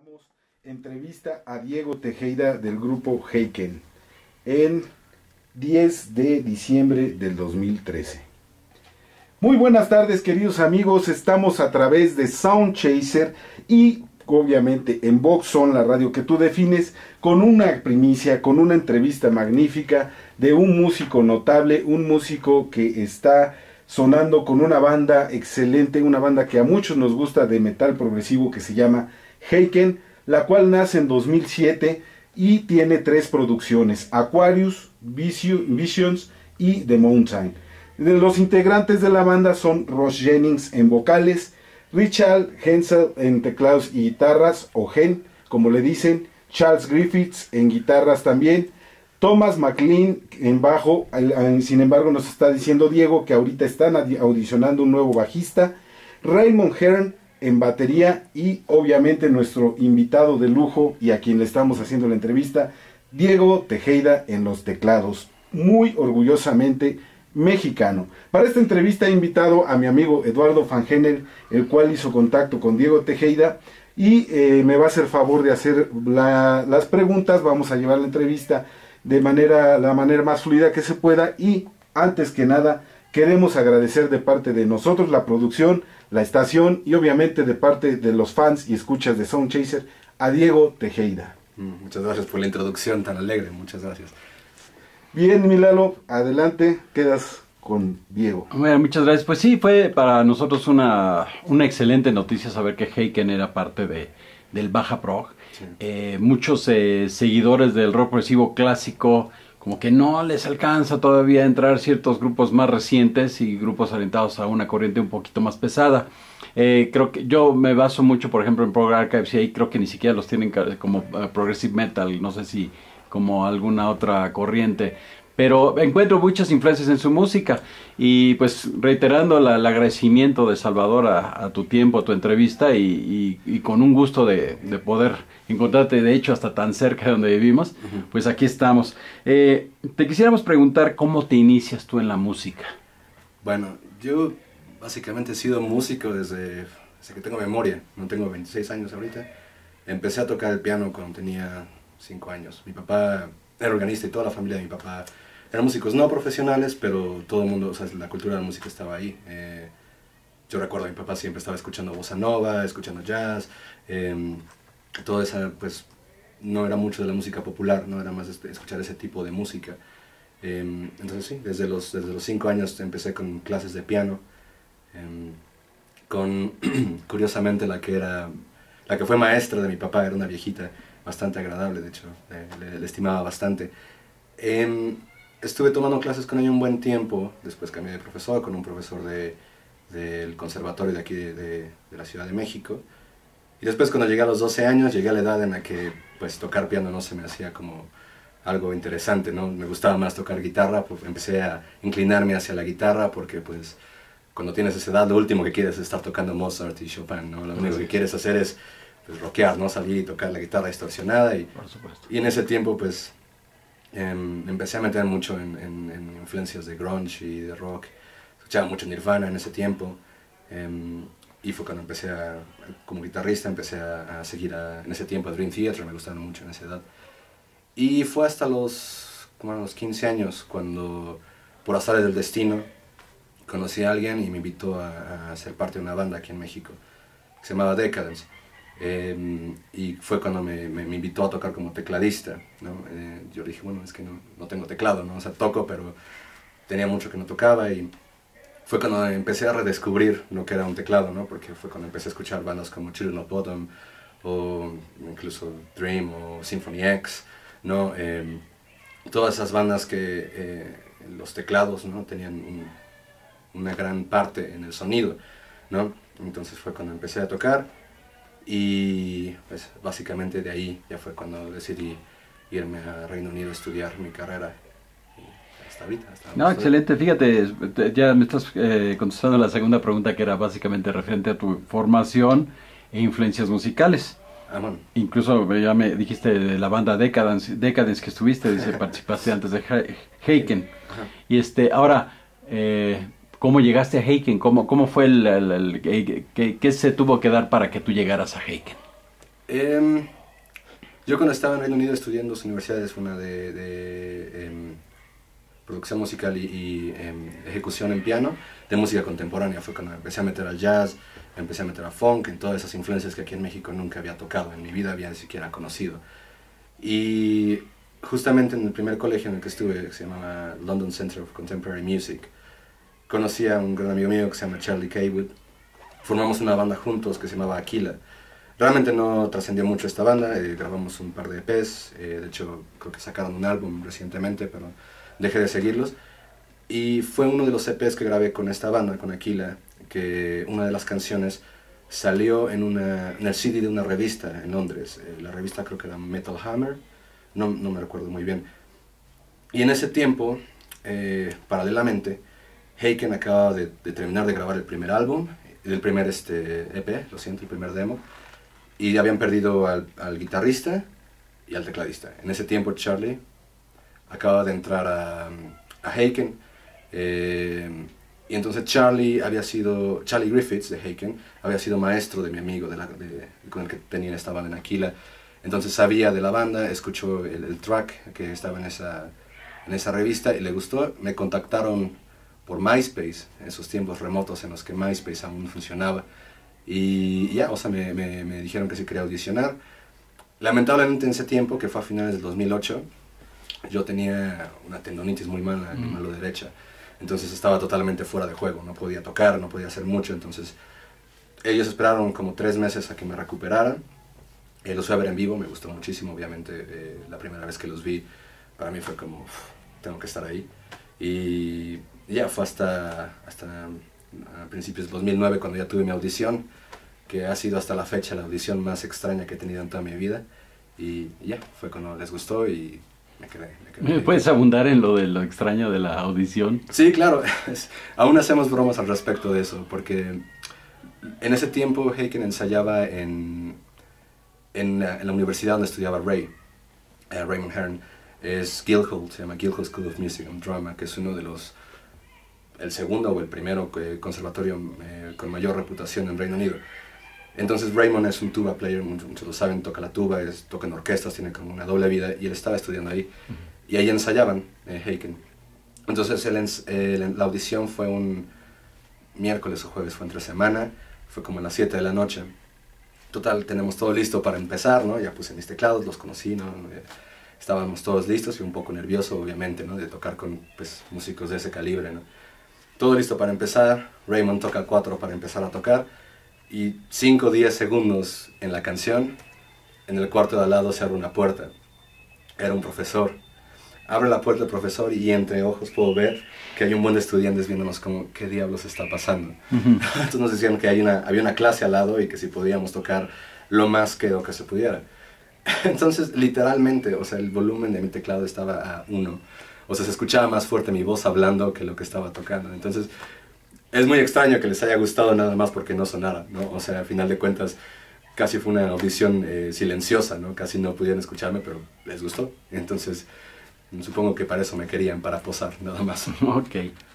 Damos entrevista a Diego Tejeda del grupo Heiken en 10 de diciembre del 2013. Muy buenas tardes, queridos amigos, estamos a través de Soundchaser y obviamente en Vox On, la radio que tú defines, con una primicia, con una entrevista magnífica de un músico notable, un músico que está sonando con una banda excelente, una banda que a muchos nos gusta de metal progresivo que se llama Heiken, la cual nace en 2007 y tiene 3 producciones: Aquarius, Visions y The Mountain. Los integrantes de la banda son Ross Jennings en vocales, Richard Hensel en teclados y guitarras, o Gen, como le dicen, Charles Griffiths en guitarras también, Thomas McLean en bajo. Sin embargo nos está diciendo Diego que ahorita están audicionando un nuevo bajista, Raymond Hearn en batería y obviamente nuestro invitado de lujo y a quien le estamos haciendo la entrevista, Diego Tejeda en los teclados, muy orgullosamente mexicano. Para esta entrevista he invitado a mi amigo Eduardo Fangenel, el cual hizo contacto con Diego Tejeda y me va a hacer favor de hacer las preguntas. Vamos a llevar la entrevista de la manera más fluida que se pueda, y antes que nada queremos agradecer de parte de nosotros, la producción, la estación y obviamente de parte de los fans y escuchas de Soundchaser, a Diego Tejeda. Muchas gracias por la introducción tan alegre, muchas gracias. Bien, Milalo, adelante, quedas con Diego. Bueno, muchas gracias. Pues sí, fue para nosotros una excelente noticia saber que Heiken era parte del Baja Prog. Sí. Muchos seguidores del rock progresivo clásico como que no les alcanza todavía a entrar ciertos grupos más recientes y grupos orientados a una corriente un poquito más pesada. Creo que yo me baso mucho, por ejemplo, en Prog Archives, y ahí creo que ni siquiera los tienen como Progressive Metal, no sé si como alguna otra corriente, pero encuentro muchas influencias en su música. Y pues reiterando el agradecimiento de Salvador a tu tiempo, a tu entrevista, y con un gusto de poder encontrarte, de hecho hasta tan cerca de donde vivimos, pues aquí estamos. Te quisiéramos preguntar cómo te inicias tú en la música. Bueno, yo básicamente he sido músico desde que tengo memoria. No tengo 26 años ahorita. Empecé a tocar el piano cuando tenía 5 años. Mi papá era organista y toda la familia de mi papá eran músicos no profesionales, pero todo el mundo, o sea, la cultura de la música estaba ahí. Yo recuerdo a mi papá siempre estaba escuchando bossa nova, escuchando jazz, todo eso, pues no era mucho de la música popular, no era más escuchar ese tipo de música. Entonces sí, desde los 5 años empecé con clases de piano, curiosamente la que fue maestra de mi papá era una viejita bastante agradable, de hecho, le estimaba bastante. Estuve tomando clases con ella un buen tiempo, después cambié de profesor con un profesor del conservatorio de aquí de la Ciudad de México. Y después, cuando llegué a los 12 años, llegué a la edad en la que pues tocar piano no se me hacía como algo interesante, ¿no? Me gustaba más tocar guitarra, pues empecé a inclinarme hacia la guitarra porque pues cuando tienes esa edad lo último que quieres es estar tocando Mozart y Chopin, ¿no? Lo único que quieres hacer es pues rockear, ¿no? Salir y tocar la guitarra distorsionada y en ese tiempo pues empecé a meter mucho en influencias de grunge y de rock. Escuchaba mucho Nirvana en ese tiempo, y fue cuando empecé como guitarrista, empecé a seguir en ese tiempo a Dream Theater, me gustaron mucho en esa edad. Y fue hasta como a los 15 años cuando, por azares del destino, conocí a alguien y me invitó a ser parte de una banda aquí en México que se llamaba Decadence. Y fue cuando me invitó a tocar como tecladista, ¿no? Yo dije, bueno, es que no tengo teclado, ¿no? O sea, toco, pero tenía mucho que no tocaba, y fue cuando empecé a redescubrir lo que era un teclado, ¿no? Porque fue cuando empecé a escuchar bandas como Children of Bodom, o incluso Dream, o Symphony X, ¿no? Todas esas bandas que los teclados, ¿no? Tenían una gran parte en el sonido, ¿no? Entonces fue cuando empecé a tocar. Y pues básicamente de ahí ya fue cuando decidí irme a Reino Unido a estudiar mi carrera, y hasta ahorita. No, excelente, fíjate, ya me estás contestando la segunda pregunta, que era básicamente referente a tu formación e influencias musicales. Bueno. Incluso ya me dijiste de la banda Decadence que estuviste, dice, participaste antes de Heiken. Y ahora, ¿cómo llegaste a Heiken? ¿Cómo fue qué se tuvo que dar para que tú llegaras a Heiken? Yo cuando estaba en Reino Unido estudié en 2 universidades, una producción musical y ejecución en piano, de música contemporánea. Fue cuando empecé a meter al jazz, empecé a meter a funk, en todas esas influencias que aquí en México nunca había tocado, en mi vida había ni siquiera conocido. Y justamente en el primer colegio en el que estuve, que se llamaba London Center of Contemporary Music, conocí a un gran amigo mío que se llama Charlie Kaywood. Formamos una banda juntos que se llamaba Aquila. Realmente no trascendió mucho esta banda, grabamos un par de EPs, de hecho creo que sacaron un álbum recientemente, pero dejé de seguirlos. Y fue uno de los EPs que grabé con esta banda, con Aquila, que una de las canciones salió en el CD de una revista en Londres. La revista creo que era Metal Hammer, no me recuerdo muy bien. Y en ese tiempo, paralelamente, Haken acababa de terminar de grabar el primer álbum, el primer EP, lo siento, el primer demo, y habían perdido al guitarrista y al tecladista. En ese tiempo Charlie acaba de entrar a Haken, y entonces Charlie Griffiths de Haken había sido maestro de mi amigo con el que tenía esta banda en Aquila. Entonces sabía de la banda, escuchó el track que estaba en esa revista y le gustó. Me contactaron por MySpace, en esos tiempos remotos en los que MySpace aún funcionaba. Y ya, o sea, me dijeron que sí quería audicionar. Lamentablemente en ese tiempo, que fue a finales del 2008, yo tenía una tendonitis muy mala en mi mano derecha. Entonces estaba totalmente fuera de juego, no podía tocar, no podía hacer mucho. Entonces ellos esperaron como 3 meses a que me recuperara. Los fui a ver en vivo, me gustó muchísimo, obviamente. La primera vez que los vi, para mí fue como, tengo que estar ahí. Y ya fue hasta a principios del 2009 cuando ya tuve mi audición, que ha sido hasta la fecha la audición más extraña que he tenido en toda mi vida. Y ya, fue cuando les gustó y me quedé ¿Me puedes abundar en lo extraño de la audición? Sí, claro. Aún hacemos bromas al respecto de eso, porque en ese tiempo Haken ensayaba en la universidad donde estudiaba Raymond Hearn. Es Guildhall, se llama Guildhall School of Music and Drama, que es uno de el segundo o el primero conservatorio con mayor reputación en Reino Unido. Entonces Raymond es un tuba player, muchos lo saben, toca la tuba, toca en orquestas, tiene como una doble vida, y él estaba estudiando ahí. Y ahí ensayaban Haken. Entonces la audición fue un miércoles o jueves, fue entre semana, fue como a las 7 de la noche. Total, tenemos todo listo para empezar, ¿no? Ya puse mis teclados, los conocí, ¿no? Estábamos todos listos y un poco nervioso, obviamente, ¿no? De tocar con músicos de ese calibre, ¿no? Todo listo para empezar, Raymond toca 4 para empezar a tocar, y 5 o 10 segundos en la canción, en el cuarto de al lado se abre una puerta. Era un profesor. Abre la puerta el profesor y entre ojos puedo ver que hay un buen de estudiantes viéndonos como, ¿qué diablos está pasando? Entonces nos decían que había una clase al lado y que si podíamos tocar lo más que se pudiera. Entonces, literalmente, o sea, el volumen de mi teclado estaba a 1. O sea, se escuchaba más fuerte mi voz hablando que lo que estaba tocando. Entonces, es muy extraño que les haya gustado nada más porque no sonara, ¿no? O sea, al final de cuentas, casi fue una audición silenciosa, ¿no? Casi no pudieron escucharme, pero les gustó. Entonces, supongo que para eso me querían, para posar, nada más. Ok.